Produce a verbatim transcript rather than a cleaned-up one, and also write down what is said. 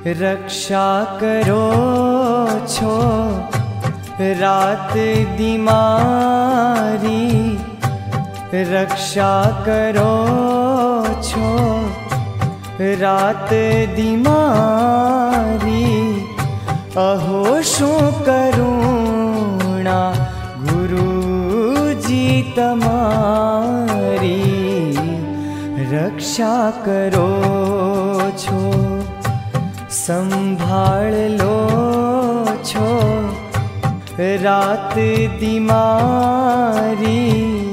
रक्षा करो छो रात दिमारी, रक्षा करो छो रात दिमारी। अहो शू करुणा गुरुजी तमारी, रक्षा करो छो संभाळ लो छो रात दिमारी।